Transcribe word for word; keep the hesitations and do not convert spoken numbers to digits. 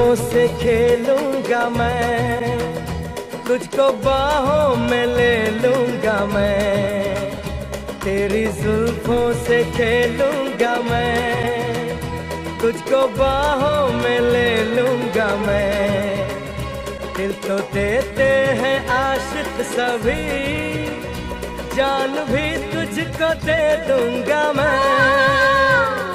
जुल्फों से खेलूंगा मैं, तुझको बाहों में ले लूंगा मैं। तेरी जुल्फों से खेलूंगा मैं, तुझको बाहों में ले लूंगा मैं। दिल तो देते हैं आशिक सभी, जान भी तुझको दे दूंगा मैं।